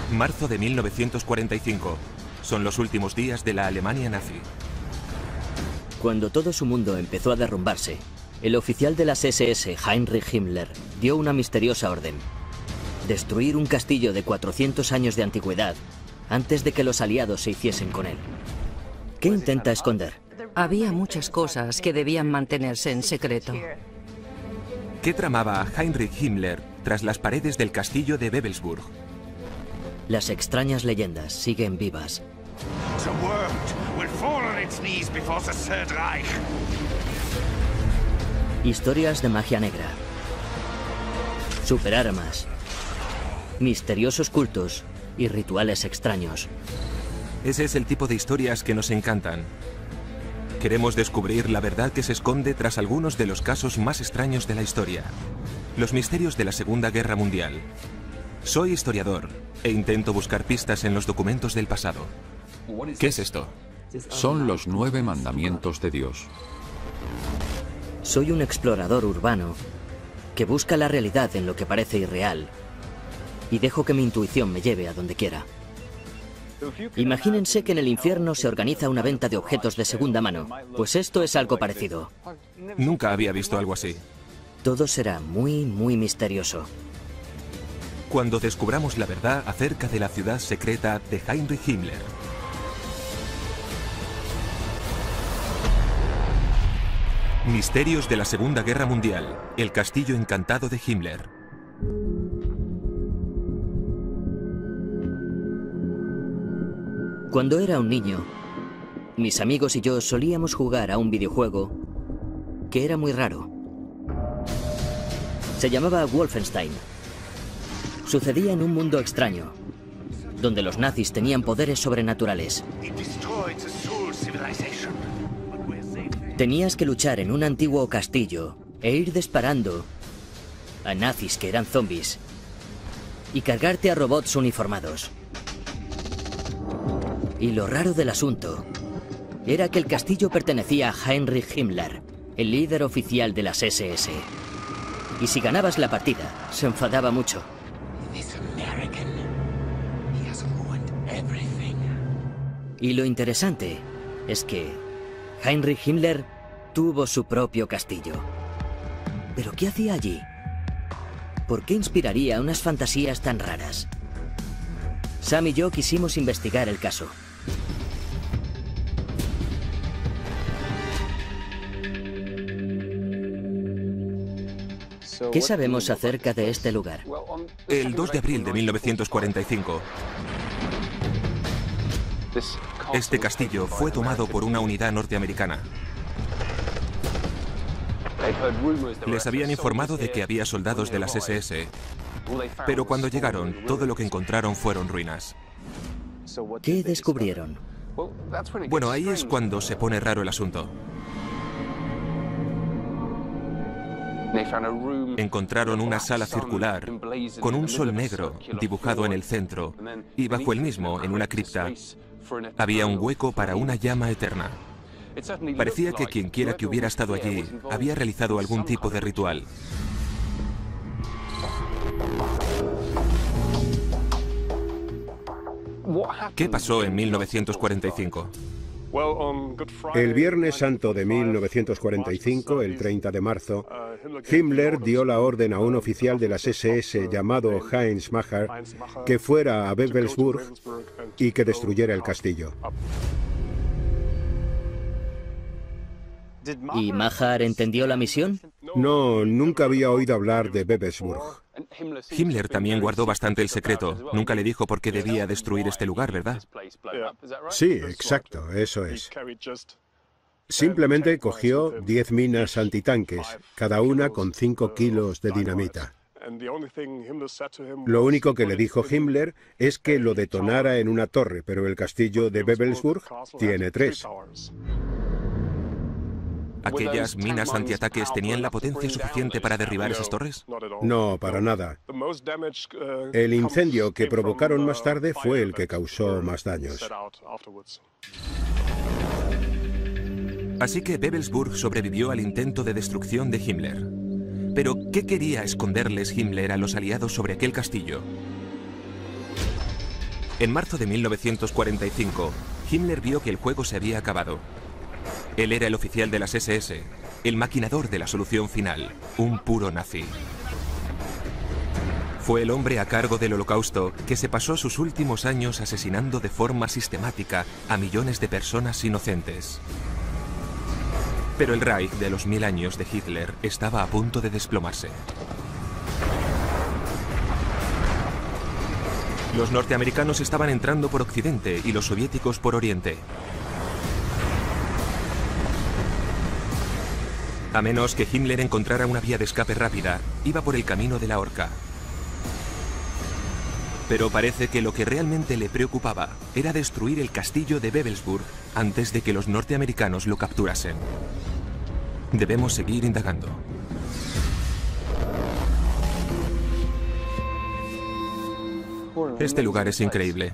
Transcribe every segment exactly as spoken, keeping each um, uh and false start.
Marzo de mil novecientos cuarenta y cinco. Son los últimos días de la Alemania nazi. Cuando todo su mundo empezó a derrumbarse, el oficial de las ese ese, Heinrich Himmler, dio una misteriosa orden: destruir un castillo de cuatrocientos años de antigüedad antes de que los aliados se hiciesen con él. ¿Qué intenta esconder? Había muchas cosas que debían mantenerse en secreto. ¿Qué tramaba Heinrich Himmler tras las paredes del castillo de Wewelsburg? Las extrañas leyendas siguen vivas. Historias de magia negra, superarmas, misteriosos cultos y rituales extraños. Ese es el tipo de historias que nos encantan. Queremos descubrir la verdad que se esconde tras algunos de los casos más extraños de la historia. Los misterios de la Segunda Guerra Mundial. Soy historiador e intento buscar pistas en los documentos del pasado. ¿Qué es esto? Son los nueve mandamientos de Dios. Soy un explorador urbano que busca la realidad en lo que parece irreal y dejo que mi intuición me lleve a donde quiera. Imagínense que en el infierno se organiza una venta de objetos de segunda mano. Pues esto es algo parecido. Nunca había visto algo así. Todo será muy, muy misterioso. Cuando descubramos la verdad acerca de la ciudad secreta de Heinrich Himmler. Misterios de la Segunda Guerra Mundial. El castillo encantado de Himmler. Cuando era un niño, mis amigos y yo solíamos jugar a un videojuego que era muy raro. Se llamaba Wolfenstein. Sucedía en un mundo extraño, donde los nazis tenían poderes sobrenaturales. Tenías que luchar en un antiguo castillo e ir disparando a nazis que eran zombies y cargarte a robots uniformados. Y lo raro del asunto era que el castillo pertenecía a Heinrich Himmler, el líder oficial de las ese ese. Y si ganabas la partida, se enfadaba mucho. Y lo interesante es que Heinrich Himmler tuvo su propio castillo. ¿Pero qué hacía allí? ¿Por qué inspiraría unas fantasías tan raras? Sam y yo quisimos investigar el caso. ¿Qué sabemos acerca de este lugar? El dos de abril de mil novecientos cuarenta y cinco. Este castillo fue tomado por una unidad norteamericana. Les habían informado de que había soldados de las ese ese, pero cuando llegaron, todo lo que encontraron fueron ruinas. ¿Qué descubrieron? Bueno, ahí es cuando se pone raro el asunto. Encontraron una sala circular con un sol negro dibujado en el centro y bajo el mismo, en una cripta, había un hueco para una llama eterna. Parecía que quien quiera que hubiera estado allí había realizado algún tipo de ritual. ¿Qué pasó en mil novecientos cuarenta y cinco? El Viernes Santo de mil novecientos cuarenta y cinco, el treinta de marzo, Himmler dio la orden a un oficial de las ese ese llamado Heinz Macher que fuera a Wewelsburg y que destruyera el castillo. ¿Y Macher entendió la misión? No, nunca había oído hablar de Wewelsburg. Himmler también guardó bastante el secreto. Nunca le dijo por qué debía destruir este lugar, ¿verdad? Sí, exacto, eso es. Simplemente cogió diez minas antitanques, cada una con cinco kilos de dinamita. Lo único que le dijo Himmler es que lo detonara en una torre, pero el castillo de Wewelsburg tiene tres. ¿Aquellas minas antiataques tenían la potencia suficiente para derribar esas torres? No, para nada. El incendio que provocaron más tarde fue el que causó más daños. Así que Wewelsburg sobrevivió al intento de destrucción de Himmler. Pero, ¿qué quería esconderles Himmler a los aliados sobre aquel castillo? En marzo de mil novecientos cuarenta y cinco, Himmler vio que el juego se había acabado. Él era el oficial de las ese ese, el maquinador de la solución final, un puro nazi. Fue el hombre a cargo del Holocausto que se pasó sus últimos años asesinando de forma sistemática a millones de personas inocentes. Pero el Reich de los mil años de Hitler estaba a punto de desplomarse. Los norteamericanos estaban entrando por Occidente y los soviéticos por Oriente. A menos que Himmler encontrara una vía de escape rápida, iba por el camino de la horca. Pero parece que lo que realmente le preocupaba era destruir el castillo de Wewelsburg antes de que los norteamericanos lo capturasen. Debemos seguir indagando. Este lugar es increíble.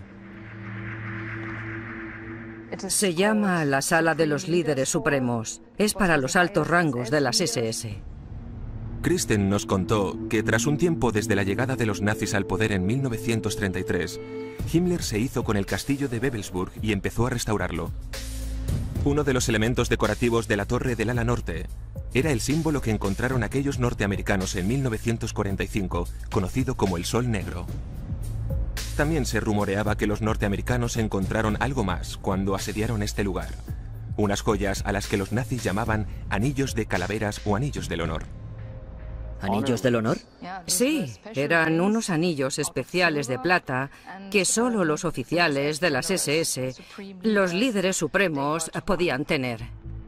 Se llama la Sala de los Líderes Supremos. Es para los altos rangos de las ese ese. Kristen nos contó que tras un tiempo desde la llegada de los nazis al poder en mil novecientos treinta y tres, Himmler se hizo con el castillo de Wewelsburg y empezó a restaurarlo. Uno de los elementos decorativos de la torre del ala norte era el símbolo que encontraron aquellos norteamericanos en mil novecientos cuarenta y cinco, conocido como el Sol Negro. También se rumoreaba que los norteamericanos encontraron algo más cuando asediaron este lugar. Unas joyas a las que los nazis llamaban anillos de calaveras o anillos del honor. ¿Anillos del honor? Sí, eran unos anillos especiales de plata que solo los oficiales de las ese ese, los líderes supremos, podían tener.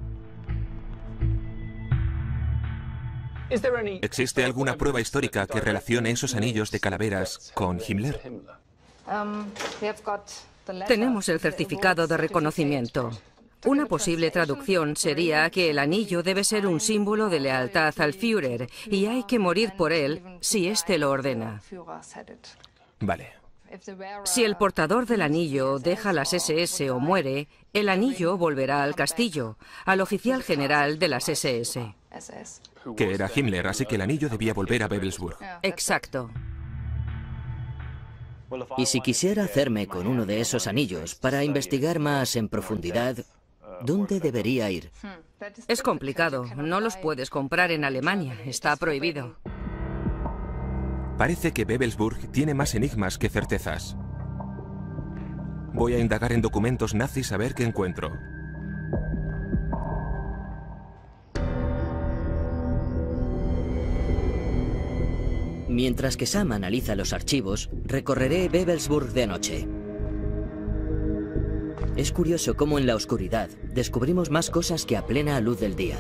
¿Existe alguna prueba histórica que relacione esos anillos de calaveras con Himmler? Tenemos el certificado de reconocimiento. Una posible traducción sería que el anillo debe ser un símbolo de lealtad al Führer y hay que morir por él si éste lo ordena. Vale. Si el portador del anillo deja las ese ese o muere, el anillo volverá al castillo, al oficial general de las ese ese. Que era Himmler, así que el anillo debía volver a Wewelsburg. Exacto. Y si quisiera hacerme con uno de esos anillos para investigar más en profundidad, ¿dónde debería ir? Es complicado. No los puedes comprar en Alemania. Está prohibido. Parece que Wewelsburg tiene más enigmas que certezas. Voy a indagar en documentos nazis a ver qué encuentro. Mientras que Sam analiza los archivos, recorreré Wewelsburg de noche. Es curioso cómo en la oscuridad descubrimos más cosas que a plena luz del día.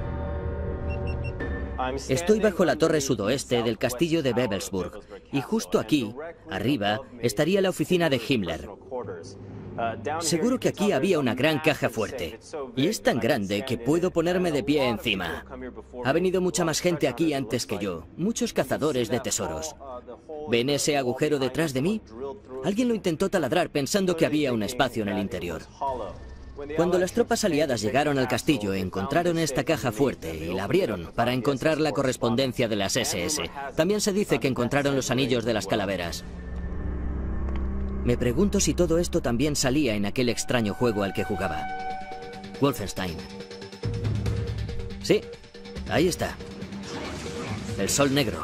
Estoy bajo la torre sudoeste del castillo de Wewelsburg y justo aquí, arriba, estaría la oficina de Himmler. Seguro que aquí había una gran caja fuerte y es tan grande que puedo ponerme de pie encima. Ha venido mucha más gente aquí antes que yo, muchos cazadores de tesoros. ¿Ven ese agujero detrás de mí? Alguien lo intentó taladrar pensando que había un espacio en el interior. Cuando las tropas aliadas llegaron al castillo, encontraron esta caja fuerte y la abrieron para encontrar la correspondencia de las ese ese. También se dice que encontraron los anillos de las calaveras. Me pregunto si todo esto también salía en aquel extraño juego al que jugaba. Wolfenstein. Sí, ahí está. El Sol Negro.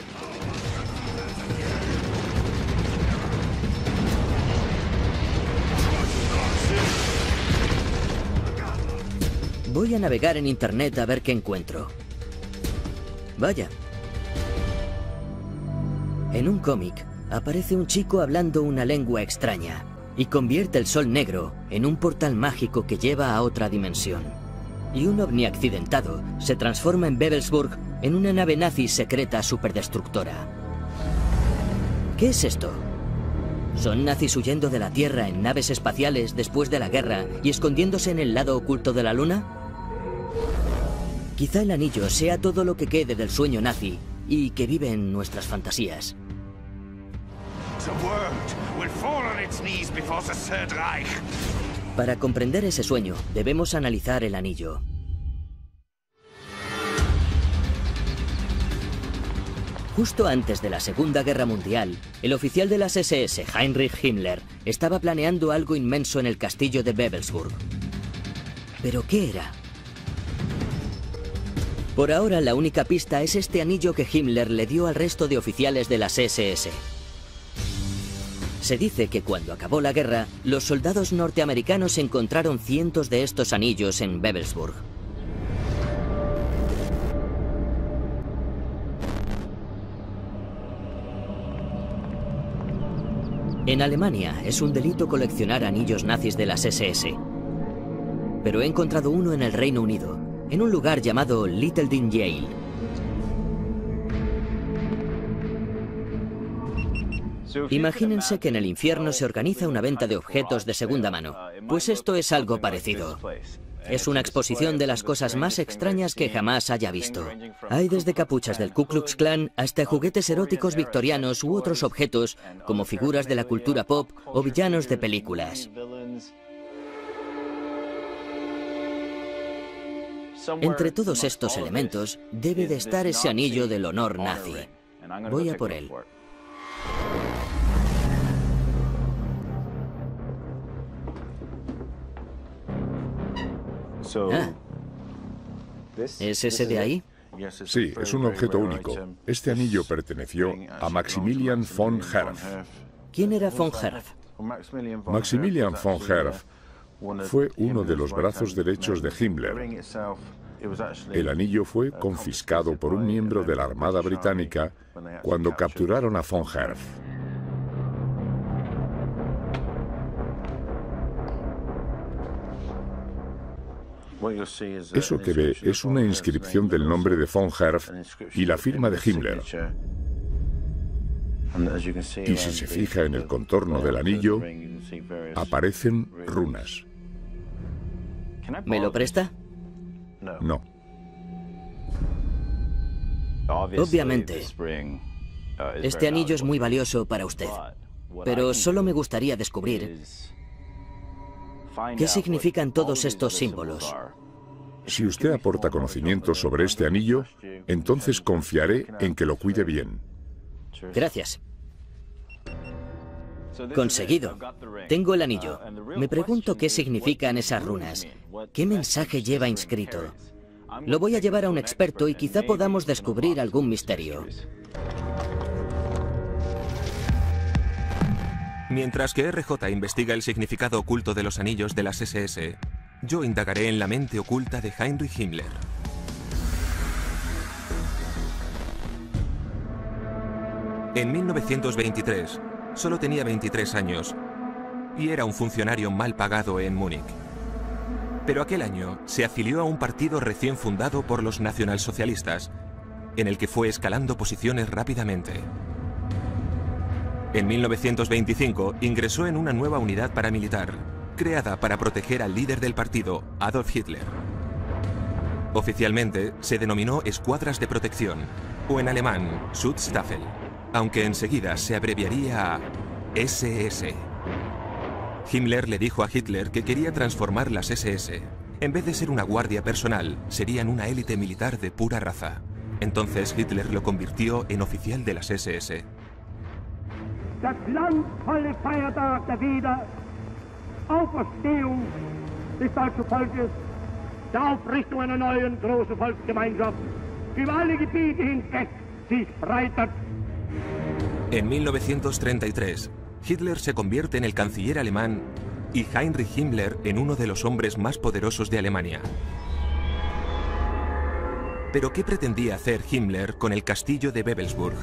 Voy a navegar en internet a ver qué encuentro. Vaya. En un cómic aparece un chico hablando una lengua extraña y convierte el Sol Negro en un portal mágico que lleva a otra dimensión. Y un ovni accidentado se transforma en Wewelsburg en una nave nazi secreta superdestructora. ¿Qué es esto? ¿Son nazis huyendo de la Tierra en naves espaciales después de la guerra y escondiéndose en el lado oculto de la Luna? Quizá el anillo sea todo lo que quede del sueño nazi y que vive en nuestras fantasías. Para comprender ese sueño, debemos analizar el anillo. Justo antes de la Segunda Guerra Mundial, el oficial de las ese ese, Heinrich Himmler, estaba planeando algo inmenso en el castillo de Wewelsburg. ¿Pero qué era? Por ahora, la única pista es este anillo que Himmler le dio al resto de oficiales de las ese ese. Se dice que cuando acabó la guerra, los soldados norteamericanos encontraron cientos de estos anillos en Wewelsburg. En Alemania es un delito coleccionar anillos nazis de las ese ese. Pero he encontrado uno en el Reino Unido, en un lugar llamado Little Dean Yale. Imagínense que en el infierno se organiza una venta de objetos de segunda mano. Pues esto es algo parecido. Es una exposición de las cosas más extrañas que jamás haya visto. Hay desde capuchas del Ku Klux Klan hasta juguetes eróticos victorianos u otros objetos como figuras de la cultura pop o villanos de películas. Entre todos estos elementos debe de estar ese anillo del honor nazi. Voy a por él. Ah. ¿Es ese de ahí? Sí, es un objeto único. Este anillo perteneció a Maximilian von Herf. ¿Quién era von Herf? Maximilian von Herf fue uno de los brazos derechos de Himmler. El anillo fue confiscado por un miembro de la Armada Británica cuando capturaron a von Herf. Eso que ve es una inscripción del nombre de von Herf y la firma de Himmler. Y si se fija en el contorno del anillo, aparecen runas. ¿Me lo presta? No. Obviamente, este anillo es muy valioso para usted, pero solo me gustaría descubrir qué significan todos estos símbolos. Si usted aporta conocimiento sobre este anillo, entonces confiaré en que lo cuide bien. Gracias. Conseguido. Tengo el anillo. Me pregunto qué significan esas runas. ¿Qué mensaje lleva inscrito? Lo voy a llevar a un experto y quizá podamos descubrir algún misterio. Mientras que erre jota investiga el significado oculto de los anillos de las ese ese, yo indagaré en la mente oculta de Heinrich Himmler. En mil novecientos veintitrés, solo tenía veintitrés años y era un funcionario mal pagado en Múnich. Pero aquel año se afilió a un partido recién fundado por los nacionalsocialistas, en el que fue escalando posiciones rápidamente. En mil novecientos veinticinco ingresó en una nueva unidad paramilitar, creada para proteger al líder del partido, Adolf Hitler. Oficialmente se denominó Escuadras de Protección, o en alemán, Schutzstaffel, aunque enseguida se abreviaría a ese ese. Himmler le dijo a Hitler que quería transformar las ese ese. En vez de ser una guardia personal, serían una élite militar de pura raza. Entonces Hitler lo convirtió en oficial de las ese ese. Das glanzvolle Feiertag der Wiederauferstehung des deutschen Volkes, der Aufrichtung einer neuen großen Volksgemeinschaft, über alle Gebiete hinweg sich breitet. En mil novecientos treinta y tres, Hitler se convierte en el canciller alemán y Heinrich Himmler en uno de los hombres más poderosos de Alemania. Pero ¿qué pretendía hacer Himmler con el castillo de Wewelsburg?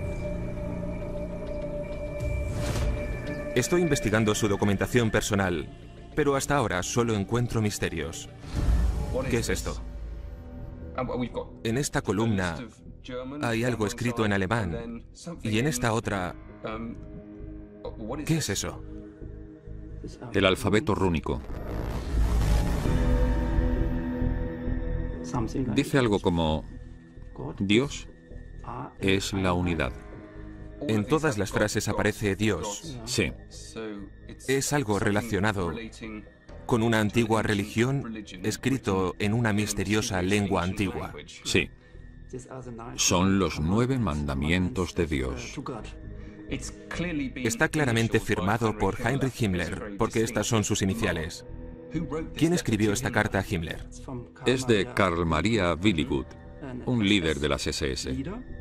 Estoy investigando su documentación personal, pero hasta ahora solo encuentro misterios. ¿Qué es esto? En esta columna hay algo escrito en alemán y en esta otra... ¿Qué es eso? El alfabeto rúnico. Dice algo como: Dios es la unidad. En todas las frases aparece Dios. Sí. Es algo relacionado con una antigua religión escrito en una misteriosa lengua antigua. Sí. Son los nueve mandamientos de Dios. Está claramente firmado por Heinrich Himmler, porque estas son sus iniciales. ¿Quién escribió esta carta a Himmler? Es de Karl Maria Willigut, un líder de las S S.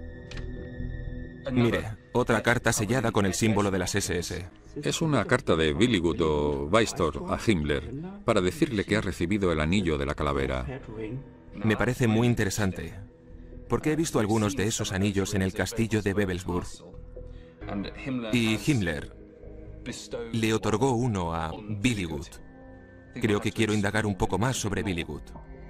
Mire, otra carta sellada con el símbolo de las S S. Es una carta de Willigut o Weistor a Himmler para decirle que ha recibido el anillo de la calavera. Me parece muy interesante, porque he visto algunos de esos anillos en el castillo de Wewelsburg. Y Himmler le otorgó uno a Willigut. Creo que quiero indagar un poco más sobre Willigut.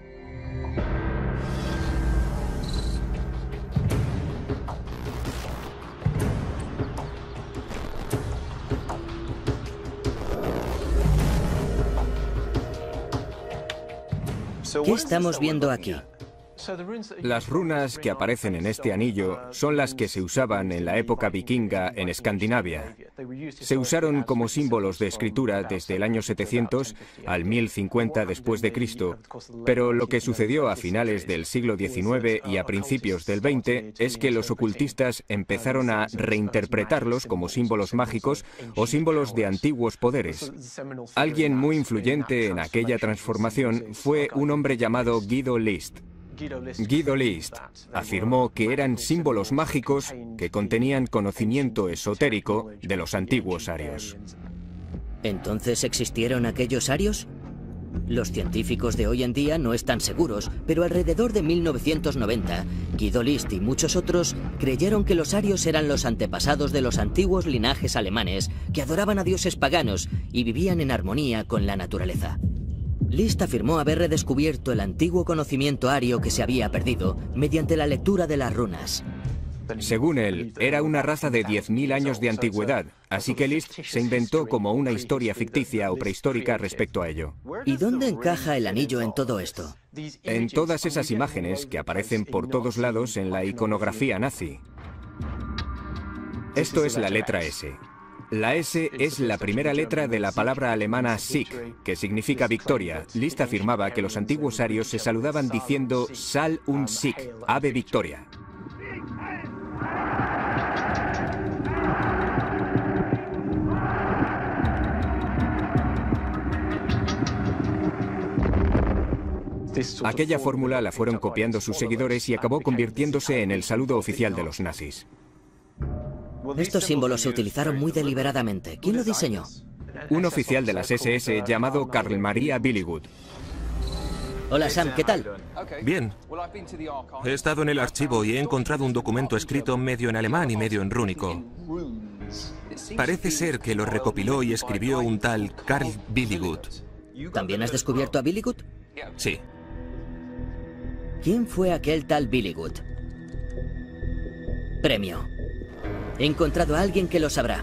¿Qué estamos viendo aquí? Las runas que aparecen en este anillo son las que se usaban en la época vikinga en Escandinavia. Se usaron como símbolos de escritura desde el año setecientos al mil cincuenta después de Cristo, pero lo que sucedió a finales del siglo diecinueve y a principios del veinte es que los ocultistas empezaron a reinterpretarlos como símbolos mágicos o símbolos de antiguos poderes. Alguien muy influyente en aquella transformación fue un hombre llamado Guido List. Guido List afirmó que eran símbolos mágicos que contenían conocimiento esotérico de los antiguos arios. ¿Entonces existieron aquellos arios? Los científicos de hoy en día no están seguros, pero alrededor de mil novecientos noventa, Guido List y muchos otros creyeron que los arios eran los antepasados de los antiguos linajes alemanes que adoraban a dioses paganos y vivían en armonía con la naturaleza. List afirmó haber redescubierto el antiguo conocimiento ario que se había perdido mediante la lectura de las runas. Según él, era una raza de diez mil años de antigüedad, así que List se inventó como una historia ficticia o prehistórica respecto a ello. ¿Y dónde encaja el anillo en todo esto? En todas esas imágenes que aparecen por todos lados en la iconografía nazi. Esto es la letra S. La S es la primera letra de la palabra alemana Sieg, que significa victoria. List afirmaba que los antiguos arios se saludaban diciendo Sal und Sieg, Ave Victoria. Aquella fórmula la fueron copiando sus seguidores y acabó convirtiéndose en el saludo oficial de los nazis. Estos símbolos se utilizaron muy deliberadamente. ¿Quién lo diseñó? Un oficial de las S S llamado Karl Maria Willigut. Hola Sam, ¿qué tal? Bien. He estado en el archivo y he encontrado un documento escrito medio en alemán y medio en rúnico. Parece ser que lo recopiló y escribió un tal Karl Willigut. ¿También has descubierto a Willigut? Sí. ¿Quién fue aquel tal Willigut? Premio. He encontrado a alguien que lo sabrá.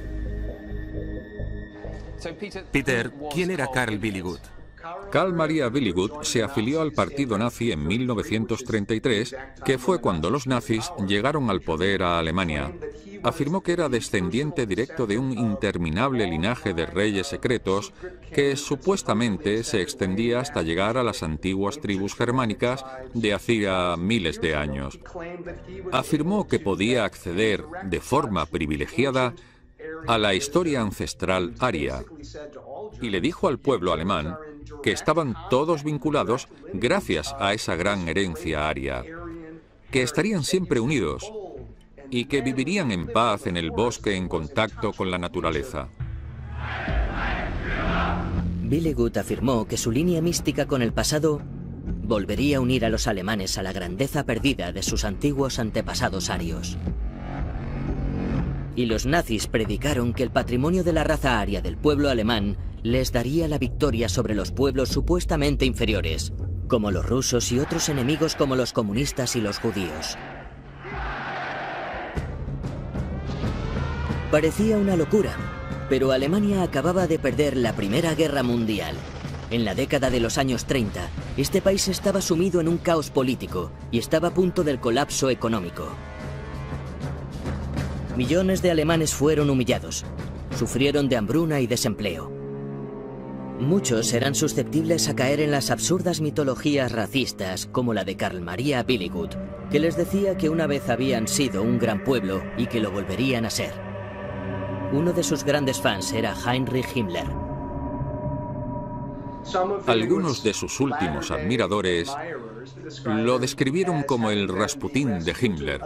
Peter, ¿quién era Karl Willigut? Karl Maria Willigut se afilió al partido nazi en mil novecientos treinta y tres, que fue cuando los nazis llegaron al poder a Alemania. Afirmó que era descendiente directo de un interminable linaje de reyes secretos que supuestamente se extendía hasta llegar a las antiguas tribus germánicas de hacía miles de años. Afirmó que podía acceder de forma privilegiada a la historia ancestral aria y le dijo al pueblo alemán que estaban todos vinculados gracias a esa gran herencia aria, que estarían siempre unidos y que vivirían en paz en el bosque en contacto con la naturaleza. Willigut afirmó que su línea mística con el pasado volvería a unir a los alemanes a la grandeza perdida de sus antiguos antepasados arios. Y los nazis predicaron que el patrimonio de la raza aria del pueblo alemán les daría la victoria sobre los pueblos supuestamente inferiores, como los rusos y otros enemigos como los comunistas y los judíos. Parecía una locura, pero Alemania acababa de perder la Primera Guerra Mundial. En la década de los años treinta, este país estaba sumido en un caos político y estaba a punto del colapso económico. Millones de alemanes fueron humillados, sufrieron de hambruna y desempleo. Muchos eran susceptibles a caer en las absurdas mitologías racistas como la de Karl Maria Willigut, que les decía que una vez habían sido un gran pueblo y que lo volverían a ser. Uno de sus grandes fans era Heinrich Himmler. Algunos de sus últimos admiradores lo describieron como el Rasputín de Himmler.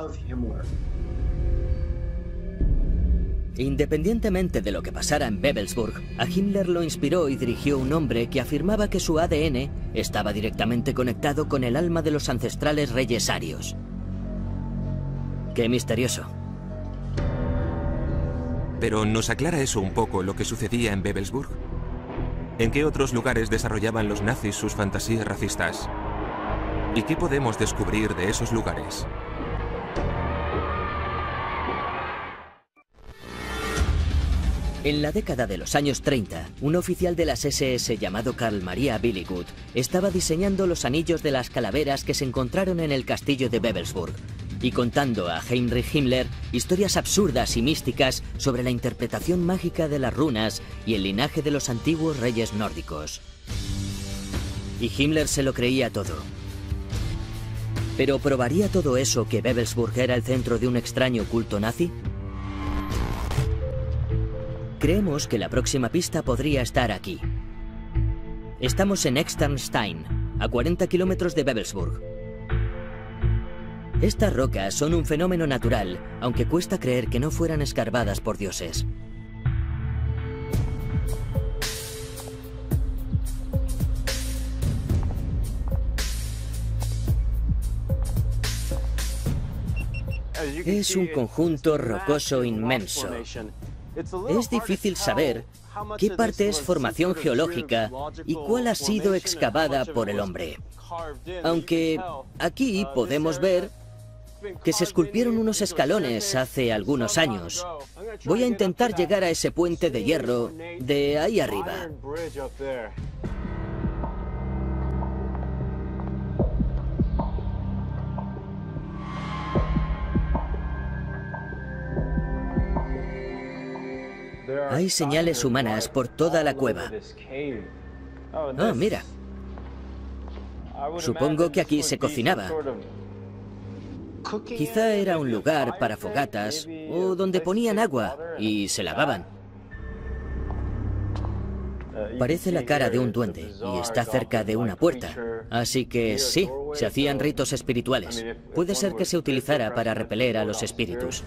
Independientemente de lo que pasara en Babelsburg, a Himmler lo inspiró y dirigió un hombre que afirmaba que su A D N estaba directamente conectado con el alma de los ancestrales reyes arios. ¡Qué misterioso! Pero ¿nos aclara eso un poco lo que sucedía en Babelsburg? ¿En qué otros lugares desarrollaban los nazis sus fantasías racistas? ¿Y qué podemos descubrir de esos lugares? En la década de los años treinta, un oficial de las S S llamado Karl Maria Billigud estaba diseñando los anillos de las calaveras que se encontraron en el castillo de Babelsburg y contando a Heinrich Himmler historias absurdas y místicas sobre la interpretación mágica de las runas y el linaje de los antiguos reyes nórdicos. Y Himmler se lo creía todo. ¿Pero probaría todo eso que Babelsburg era el centro de un extraño culto nazi? Creemos que la próxima pista podría estar aquí. Estamos en Externstein, a cuarenta kilómetros de Babelsburg. Estas rocas son un fenómeno natural, aunque cuesta creer que no fueran escarbadas por dioses. Es un conjunto rocoso inmenso. Es difícil saber qué parte es formación geológica y cuál ha sido excavada por el hombre. Aunque aquí podemos ver que se esculpieron unos escalones hace algunos años. Voy a intentar llegar a ese puente de hierro de ahí arriba. Hay señales humanas por toda la cueva. Ah, mira. Supongo que aquí se cocinaba. Quizá era un lugar para fogatas o donde ponían agua y se lavaban. Parece la cara de un duende y está cerca de una puerta. Así que sí, se hacían ritos espirituales. Puede ser que se utilizara para repeler a los espíritus.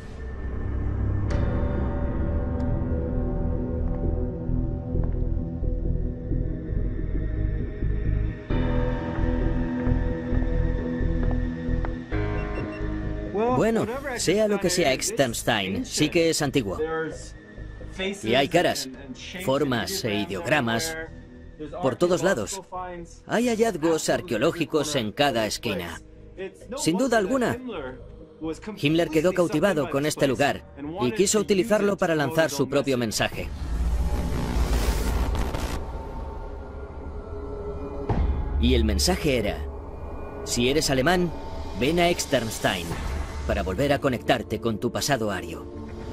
Bueno, sea lo que sea Externstein, sí que es antiguo. Y hay caras, formas e ideogramas por todos lados. Hay hallazgos arqueológicos en cada esquina. Sin duda alguna, Himmler quedó cautivado con este lugar y quiso utilizarlo para lanzar su propio mensaje. Y el mensaje era: si eres alemán, ven a Externstein para volver a conectarte con tu pasado ario.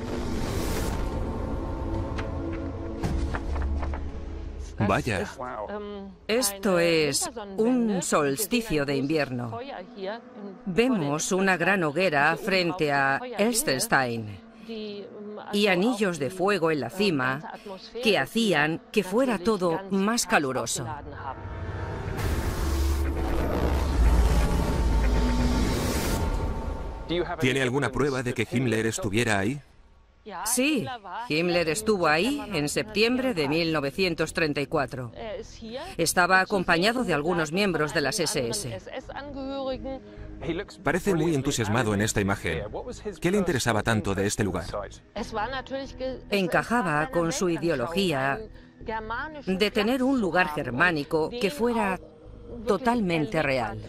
Vaya. Esto es un solsticio de invierno. Vemos una gran hoguera frente a Externstein y anillos de fuego en la cima que hacían que fuera todo más caluroso. ¿Tiene alguna prueba de que Himmler estuviera ahí? Sí, Himmler estuvo ahí en septiembre de mil novecientos treinta y cuatro. Estaba acompañado de algunos miembros de las S S. Parece muy entusiasmado en esta imagen. ¿Qué le interesaba tanto de este lugar? Encajaba con su ideología de tener un lugar germánico que fuera totalmente real.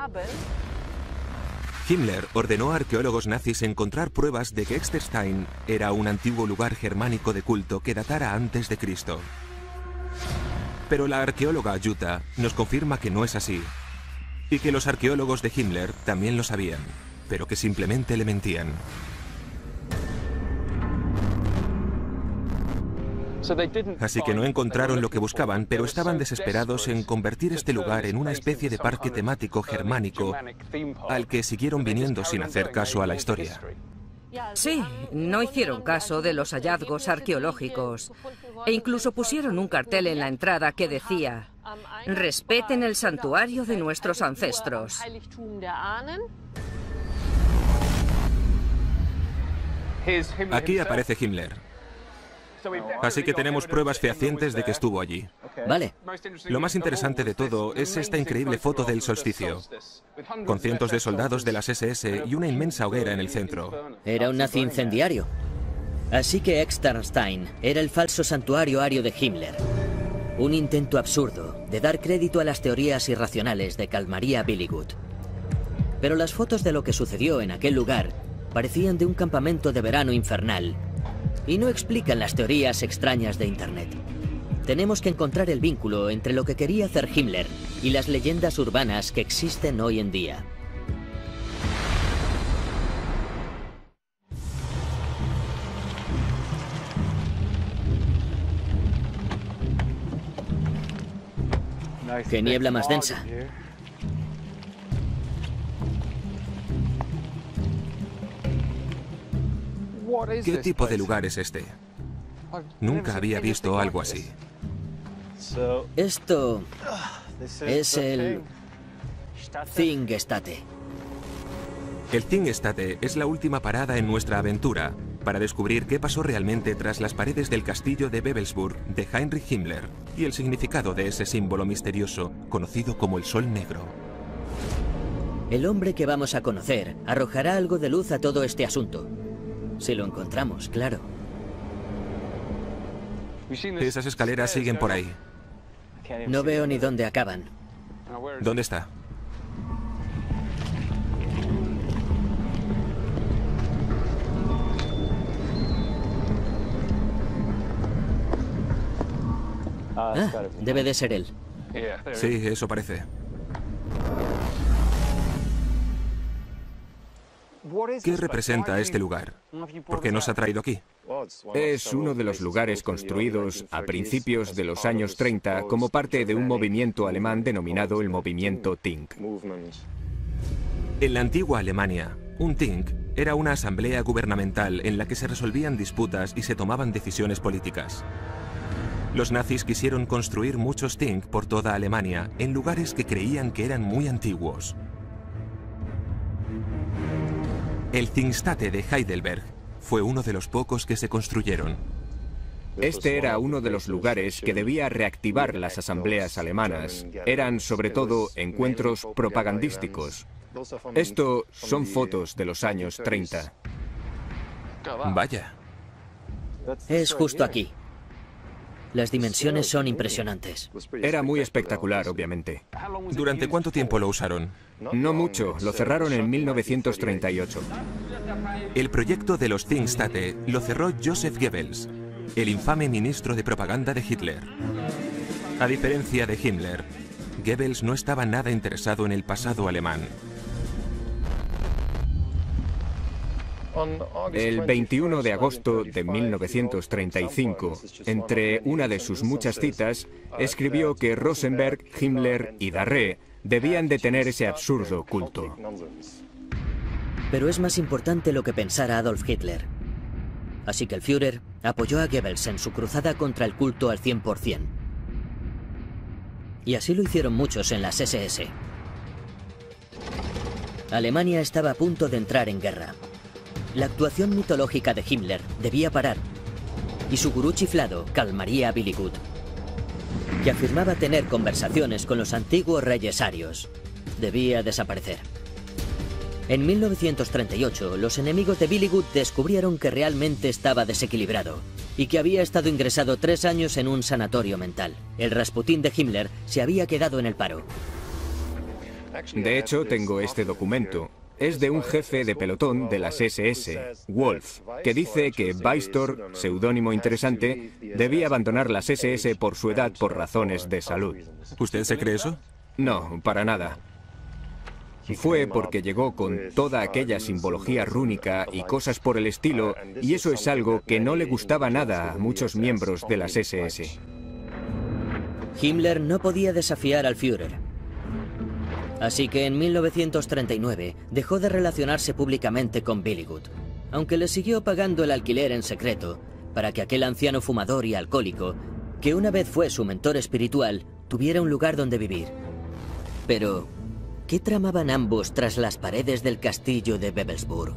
Himmler ordenó a arqueólogos nazis encontrar pruebas de que Externstein era un antiguo lugar germánico de culto que datara antes de Cristo. Pero la arqueóloga Jutta nos confirma que no es así, y que los arqueólogos de Himmler también lo sabían, pero que simplemente le mentían. Así que no encontraron lo que buscaban, pero estaban desesperados en convertir este lugar en una especie de parque temático germánico al que siguieron viniendo sin hacer caso a la historia. Sí, no hicieron caso de los hallazgos arqueológicos e incluso pusieron un cartel en la entrada que decía: respeten el santuario de nuestros ancestros. Aquí aparece Himmler. Así que tenemos pruebas fehacientes de que estuvo allí. Vale. Lo más interesante de todo es esta increíble foto del solsticio, con cientos de soldados de las ese ese y una inmensa hoguera en el centro. Era un nazi incendiario. Así que Externstein era el falso santuario ario de Himmler. Un intento absurdo de dar crédito a las teorías irracionales de Carl Maria Billigud. Pero las fotos de lo que sucedió en aquel lugar parecían de un campamento de verano infernal y no explican las teorías extrañas de Internet. Tenemos que encontrar el vínculo entre lo que quería hacer Himmler y las leyendas urbanas que existen hoy en día. ¡Qué niebla más densa! ¿Qué tipo de lugar es este? Nunca había visto algo así. Esto es el Thingstätte. El Thingstätte es la última parada en nuestra aventura para descubrir qué pasó realmente tras las paredes del castillo de Wewelsburg de Heinrich Himmler y el significado de ese símbolo misterioso conocido como el Sol Negro. El hombre que vamos a conocer arrojará algo de luz a todo este asunto. Si lo encontramos, claro. Esas escaleras siguen por ahí. No veo ni dónde acaban. ¿Dónde está? Ah, debe de ser él. Sí, eso parece. ¿Qué representa este lugar? ¿Por qué nos ha traído aquí? Es uno de los lugares construidos a principios de los años treinta como parte de un movimiento alemán denominado el movimiento Ting. En la antigua Alemania, un Ting era una asamblea gubernamental en la que se resolvían disputas y se tomaban decisiones políticas. Los nazis quisieron construir muchos Ting por toda Alemania, en lugares que creían que eran muy antiguos. El Thingstätte de Heidelberg fue uno de los pocos que se construyeron. Este era uno de los lugares que debía reactivar las asambleas alemanas. Eran sobre todo encuentros propagandísticos. Esto son fotos de los años treinta. Vaya. Es justo aquí. Las dimensiones son impresionantes. Era muy espectacular, obviamente. ¿Durante cuánto tiempo lo usaron? No mucho, lo cerraron en mil novecientos treinta y ocho. El proyecto de los Thingstätte lo cerró Joseph Goebbels, el infame ministro de propaganda de Hitler. A diferencia de Himmler, Goebbels no estaba nada interesado en el pasado alemán. El veintiuno de agosto de mil novecientos treinta y cinco, entre una de sus muchas citas, escribió que Rosenberg, Himmler y Darré debían detener ese absurdo culto. Pero es más importante lo que pensara Adolf Hitler. Así que el Führer apoyó a Goebbels en su cruzada contra el culto al cien por cien. Y así lo hicieron muchos en las ese ese. Alemania estaba a punto de entrar en guerra. La actuación mitológica de Himmler debía parar, y su gurú chiflado, Carl Maria Billigud, que afirmaba tener conversaciones con los antiguos reyes arios, debía desaparecer. En mil novecientos treinta y ocho, los enemigos de Billigud descubrieron que realmente estaba desequilibrado y que había estado ingresado tres años en un sanatorio mental. El Rasputín de Himmler se había quedado en el paro. De hecho, tengo este documento. Es de un jefe de pelotón de las ese ese, Wolf, que dice que Weistor, seudónimo interesante, debía abandonar las ese ese por su edad por razones de salud. ¿Usted se cree eso? No, para nada. fue porque llegó con toda aquella simbología rúnica y cosas por el estilo, y eso es algo que no le gustaba nada a muchos miembros de las ese ese. Himmler no podía desafiar al Führer. Así que en mil novecientos treinta y nueve dejó de relacionarse públicamente con Billigud, aunque le siguió pagando el alquiler en secreto para que aquel anciano fumador y alcohólico, que una vez fue su mentor espiritual, tuviera un lugar donde vivir. Pero, ¿qué tramaban ambos tras las paredes del castillo de Wewelsburg?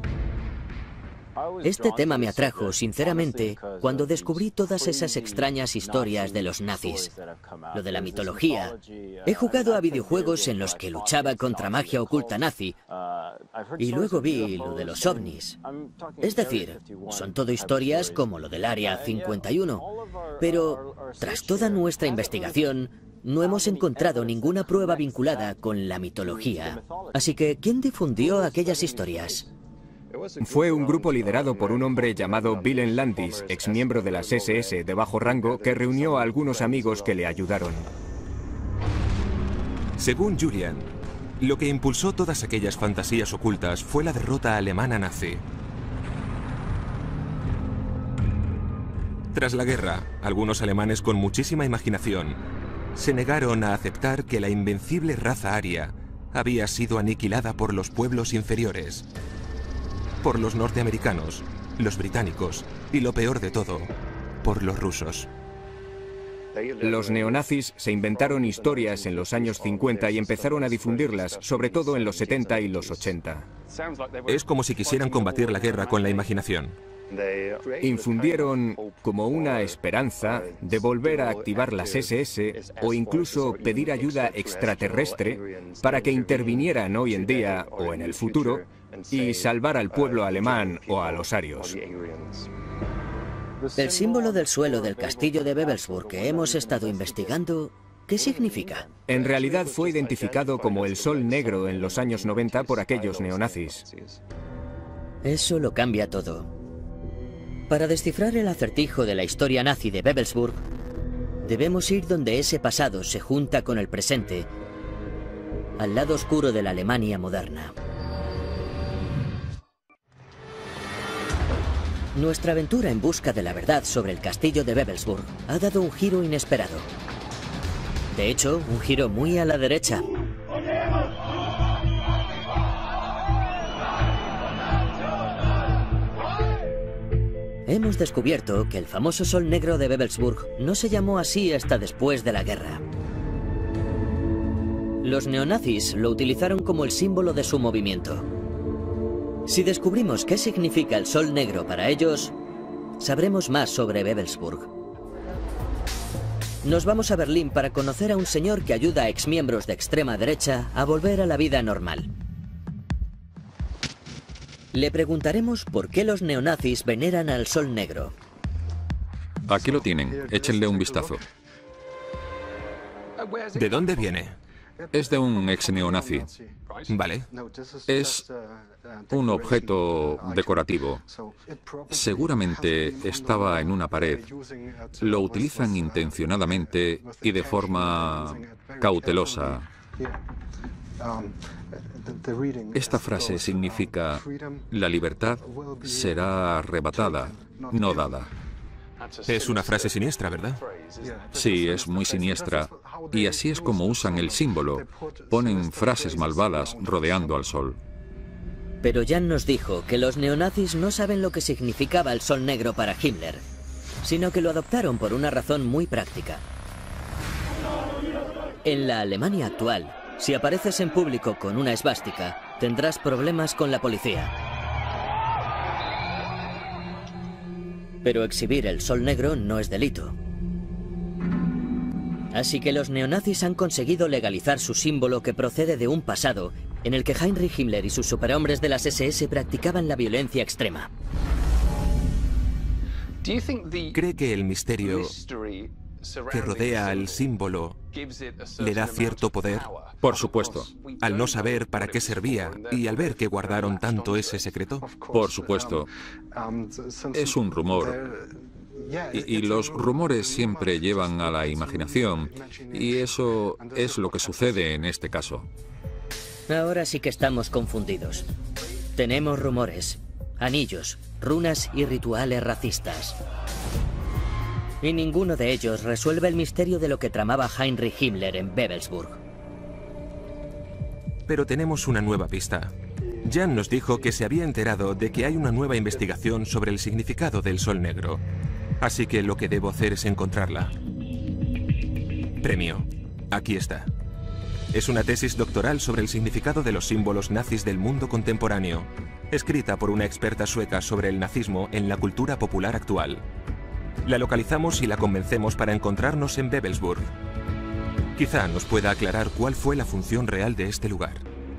Este tema me atrajo, sinceramente, cuando descubrí todas esas extrañas historias de los nazis. Lo de la mitología. He jugado a videojuegos en los que luchaba contra magia oculta nazi, y luego vi lo de los ovnis. Es decir, son todo historias como lo del Área cincuenta y uno. Pero, tras toda nuestra investigación, no hemos encontrado ninguna prueba vinculada con la mitología. Así que, ¿quién difundió aquellas historias? Fue un grupo liderado por un hombre llamado Wilhelm Landis, exmiembro de las ese ese de bajo rango, que reunió a algunos amigos que le ayudaron. Según Julian, lo que impulsó todas aquellas fantasías ocultas fue la derrota alemana nazi. Tras la guerra, algunos alemanes con muchísima imaginación se negaron a aceptar que la invencible raza aria había sido aniquilada por los pueblos inferiores, por los norteamericanos, los británicos y, lo peor de todo, por los rusos. Los neonazis se inventaron historias en los años cincuenta y empezaron a difundirlas, sobre todo en los setenta y los ochenta. Es como si quisieran combatir la guerra con la imaginación. Infundieron como una esperanza de volver a activar las ese ese o incluso pedir ayuda extraterrestre para que intervinieran hoy en día o en el futuro y salvar al pueblo alemán o a los arios. El símbolo del suelo del castillo de Wewelsburg que hemos estado investigando, ¿qué significa? En realidad fue identificado como el Sol Negro en los años noventa por aquellos neonazis. Eso lo cambia todo. Para descifrar el acertijo de la historia nazi de Wewelsburg, debemos ir donde ese pasado se junta con el presente, al lado oscuro de la Alemania moderna. Nuestra aventura en busca de la verdad sobre el castillo de Wewelsburg ha dado un giro inesperado. De hecho, un giro muy a la derecha. Hemos descubierto que el famoso Sol Negro de Wewelsburg no se llamó así hasta después de la guerra. Los neonazis lo utilizaron como el símbolo de su movimiento. Si descubrimos qué significa el Sol Negro para ellos, sabremos más sobre Wewelsburg. Nos vamos a Berlín para conocer a un señor que ayuda a exmiembros de extrema derecha a volver a la vida normal. Le preguntaremos por qué los neonazis veneran al Sol Negro. Aquí lo tienen, échenle un vistazo. ¿De dónde viene? Es de un ex neonazi. Vale. Es un objeto decorativo. Seguramente estaba en una pared. Lo utilizan intencionadamente y de forma cautelosa. Esta frase significa: la libertad será arrebatada, no dada. Es una frase siniestra, ¿verdad? Sí, es muy siniestra. Y así es como usan el símbolo. Ponen frases malvadas rodeando al sol. Pero Jan nos dijo que los neonazis no saben lo que significaba el Sol Negro para Himmler, sino que lo adoptaron por una razón muy práctica. En la Alemania actual, si apareces en público con una esvástica, tendrás problemas con la policía. Pero exhibir el Sol Negro no es delito. Así que los neonazis han conseguido legalizar su símbolo, que procede de un pasado en el que Heinrich Himmler y sus superhombres de las ese ese practicaban la violencia extrema. ¿Cree que el misterio que rodea al símbolo le da cierto poder? Por supuesto. Al no saber para qué servía y al ver que guardaron tanto ese secreto. Por supuesto. Es un rumor. Y, y los rumores siempre llevan a la imaginación. Y eso es lo que sucede en este caso. Ahora sí que estamos confundidos. Tenemos rumores, anillos, runas y rituales racistas. Y ninguno de ellos resuelve el misterio de lo que tramaba Heinrich Himmler en Wewelsburg. Pero tenemos una nueva pista. Jan nos dijo que se había enterado de que hay una nueva investigación sobre el significado del Sol Negro. Así que lo que debo hacer es encontrarla. Premio. Aquí está. Es una tesis doctoral sobre el significado de los símbolos nazis del mundo contemporáneo, escrita por una experta sueca sobre el nazismo en la cultura popular actual. La localizamos y la convencemos para encontrarnos en Wewelsburg. Quizá nos pueda aclarar cuál fue la función real de este lugar.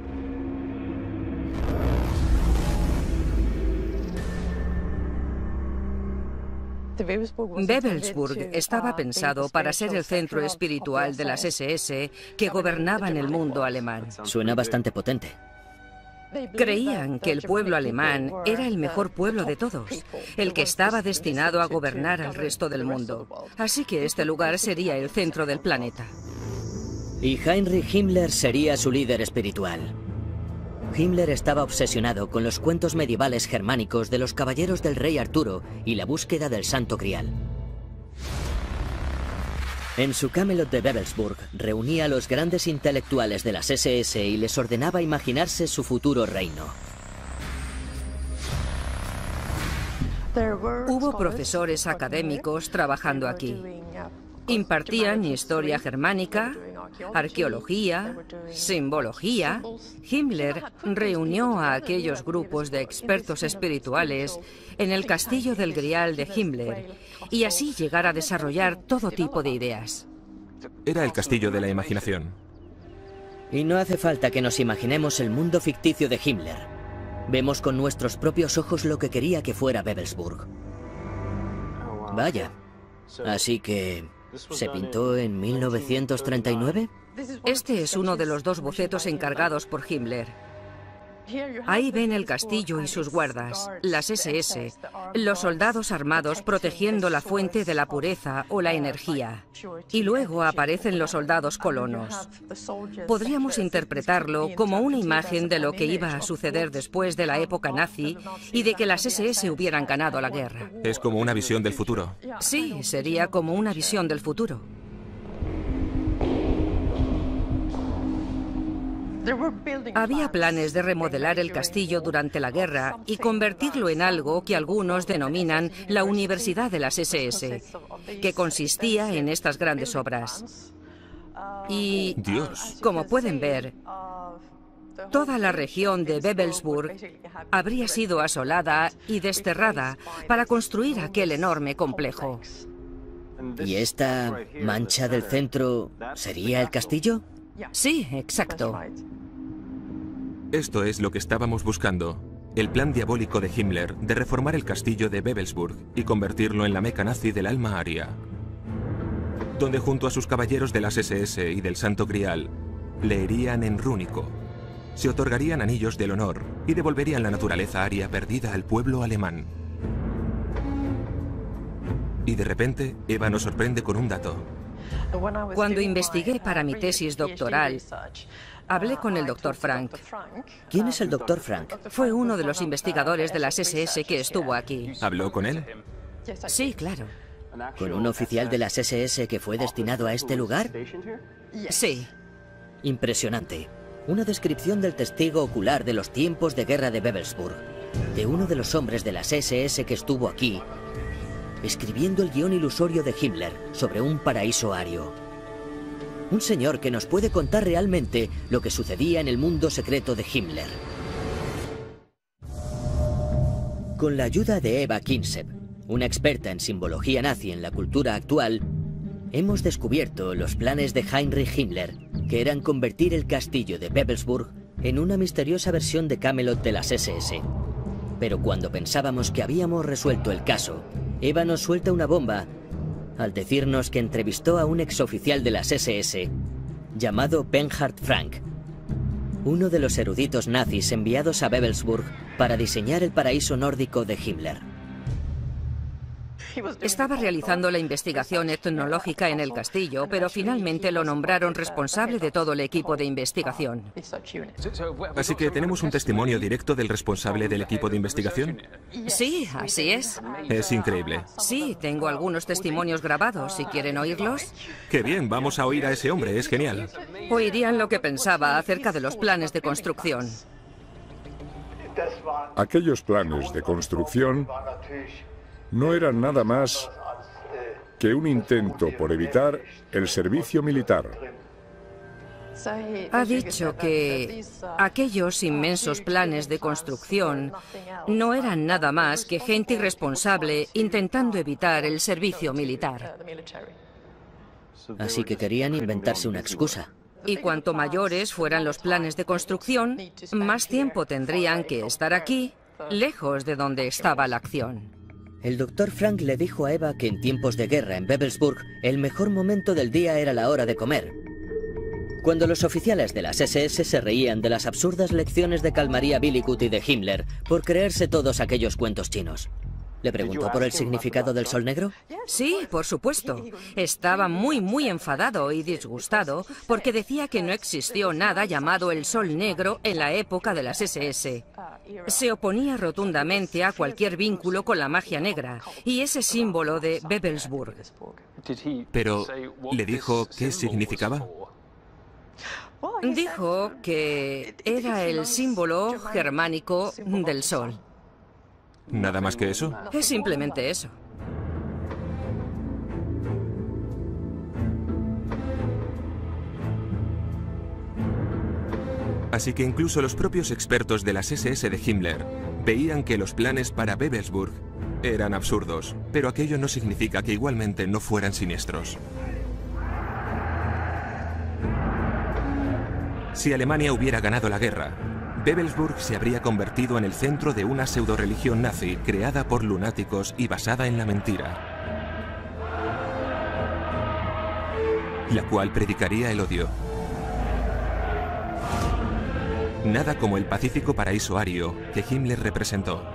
Wewelsburg estaba pensado para ser el centro espiritual de las ese ese que gobernaban el mundo alemán. Suena bastante potente. Creían que el pueblo alemán era el mejor pueblo de todos, el que estaba destinado a gobernar al resto del mundo. Así que este lugar sería el centro del planeta. Y Heinrich Himmler sería su líder espiritual. Himmler estaba obsesionado con los cuentos medievales germánicos de los caballeros del rey Arturo y la búsqueda del Santo Grial. En su Camelot de Wewelsburg reunía a los grandes intelectuales de las ese ese y les ordenaba imaginarse su futuro reino. Hubo profesores académicos trabajando aquí. Impartían historia germánica, arqueología, simbología. Himmler reunió a aquellos grupos de expertos espirituales en el castillo del Grial de Himmler y así llegar a desarrollar todo tipo de ideas. Era el castillo de la imaginación. Y no hace falta que nos imaginemos el mundo ficticio de Himmler. Vemos con nuestros propios ojos lo que quería que fuera Wewelsburg. Vaya. Así que... ¿se pintó en mil novecientos treinta y nueve? Este es uno de los dos bocetos encargados por Himmler. Ahí ven el castillo y sus guardas, las ese ese, los soldados armados protegiendo la fuente de la pureza o la energía. Y luego aparecen los soldados colonos. Podríamos interpretarlo como una imagen de lo que iba a suceder después de la época nazi y de que las ese ese hubieran ganado la guerra. Es como una visión del futuro. Sí, sería como una visión del futuro. Había planes de remodelar el castillo durante la guerra y convertirlo en algo que algunos denominan la Universidad de las ese ese, que consistía en estas grandes obras. Y, Dios. como pueden ver, toda la región de Wewelsburg habría sido asolada y desterrada para construir aquel enorme complejo. ¿Y esta mancha del centro sería el castillo? Sí, exacto. Esto es lo que estábamos buscando. El plan diabólico de Himmler de reformar el castillo de Wewelsburg y convertirlo en la meca nazi del alma aria. Donde junto a sus caballeros de las ese ese y del Santo Grial, leerían en rúnico. Se otorgarían anillos del honor y devolverían la naturaleza aria perdida al pueblo alemán. Y de repente, Eva nos sorprende con un dato. Cuando investigué para mi tesis doctoral, hablé con el doctor Frank. ¿Quién es el doctor Frank? Fue uno de los investigadores de las ese ese que estuvo aquí. ¿Habló con él? Sí, claro. ¿Con un oficial de las ese ese que fue destinado a este lugar? Sí. Impresionante. Una descripción del testigo ocular de los tiempos de guerra de Wewelsburg, de uno de los hombres de las ese ese que estuvo aquí, escribiendo el guión ilusorio de Himmler sobre un paraíso ario. Un señor que nos puede contar realmente lo que sucedía en el mundo secreto de Himmler. Con la ayuda de Eva Kinsep, una experta en simbología nazi en la cultura actual, hemos descubierto los planes de Heinrich Himmler, que eran convertir el castillo de Wewelsburg en una misteriosa versión de Camelot de las ese ese. Pero cuando pensábamos que habíamos resuelto el caso, Eva nos suelta una bomba al decirnos que entrevistó a un exoficial de las ese ese llamado Bernhard Frank, uno de los eruditos nazis enviados a Wewelsburg para diseñar el paraíso nórdico de Himmler. Estaba realizando la investigación etnológica en el castillo, pero finalmente lo nombraron responsable de todo el equipo de investigación. Así que tenemos un testimonio directo del responsable del equipo de investigación. Sí, así es. Es increíble. Sí, tengo algunos testimonios grabados, si quieren oírlos. Qué bien, vamos a oír a ese hombre, es genial. Oirían lo que pensaba acerca de los planes de construcción. Aquellos planes de construcción no eran nada más que un intento por evitar el servicio militar. Ha dicho que aquellos inmensos planes de construcción no eran nada más que gente irresponsable intentando evitar el servicio militar. Así que querían inventarse una excusa. Y cuanto mayores fueran los planes de construcción, más tiempo tendrían que estar aquí, lejos de donde estaba la acción. El doctor Frank le dijo a Eva que en tiempos de guerra en Wewelsburg el mejor momento del día era la hora de comer. Cuando los oficiales de las ese ese se reían de las absurdas lecciones de Karl Maria Billigut y de Himmler por creerse todos aquellos cuentos chinos. ¿Le preguntó por el significado del sol negro? Sí, por supuesto. Estaba muy, muy enfadado y disgustado porque decía que no existió nada llamado el sol negro en la época de las ese ese. Se oponía rotundamente a cualquier vínculo con la magia negra y ese símbolo de Wewelsburg. Pero, ¿le dijo qué significaba? Dijo que era el símbolo germánico del sol. ¿Nada más que eso? Es simplemente eso. Así que incluso los propios expertos de las ese ese de Himmler veían que los planes para Wewelsburg eran absurdos, pero aquello no significa que igualmente no fueran siniestros. Si Alemania hubiera ganado la guerra, Wewelsburg se habría convertido en el centro de una pseudoreligión nazi creada por lunáticos y basada en la mentira, la cual predicaría el odio. Nada como el pacífico paraíso ario que Himmler representó.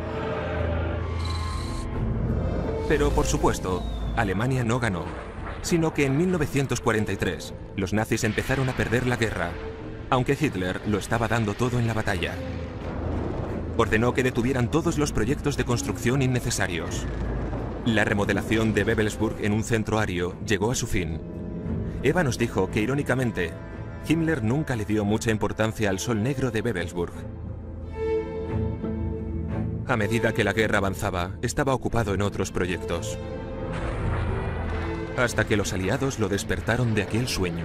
Pero, por supuesto, Alemania no ganó, sino que en mil novecientos cuarenta y tres los nazis empezaron a perder la guerra, aunque Hitler lo estaba dando todo en la batalla. Ordenó que detuvieran todos los proyectos de construcción innecesarios. La remodelación de Wewelsburg en un centro ario llegó a su fin. Eva nos dijo que, irónicamente, Himmler nunca le dio mucha importancia al sol negro de Wewelsburg. A medida que la guerra avanzaba, estaba ocupado en otros proyectos. Hasta que los aliados lo despertaron de aquel sueño.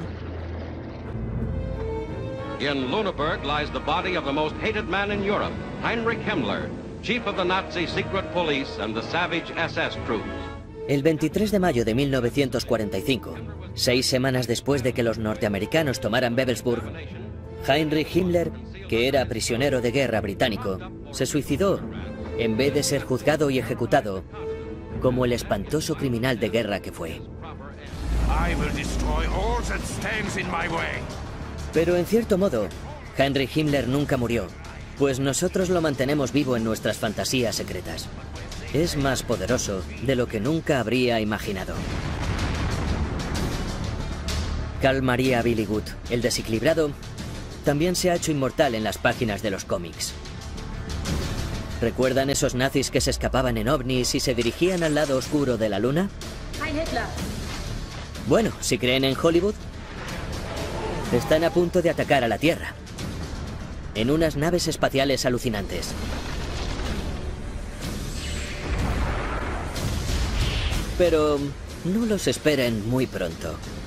In Lüneburg lies the body of the most hated man in Europe, Heinrich Himmler, chief of the Nazi secret police and the savage ese ese troops. El veintitrés de mayo de mil novecientos cuarenta y cinco, seis semanas después de que los norteamericanos tomaran Wewelsburg, Heinrich Himmler, que era prisionero de guerra británico, se suicidó en vez de ser juzgado y ejecutado como el espantoso criminal de guerra que fue. I will destroy all that stands in my way. Pero en cierto modo, Heinrich Himmler nunca murió, pues nosotros lo mantenemos vivo en nuestras fantasías secretas. Es más poderoso de lo que nunca habría imaginado. Karl Maria Billigut, el desequilibrado, también se ha hecho inmortal en las páginas de los cómics. ¿Recuerdan esos nazis que se escapaban en ovnis y se dirigían al lado oscuro de la luna? Bueno, si creen en Hollywood, están a punto de atacar a la Tierra, en unas naves espaciales alucinantes. Pero no los esperen muy pronto.